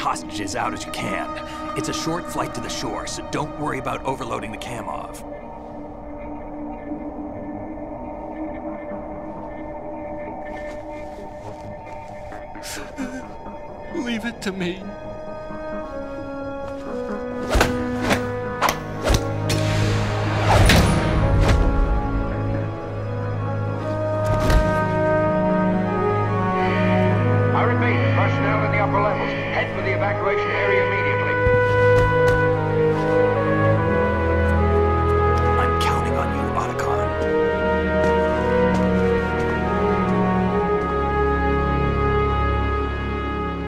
hostages out as you can. It's a short flight to the shore, so don't worry about overloading the Kamov. Leave it to me.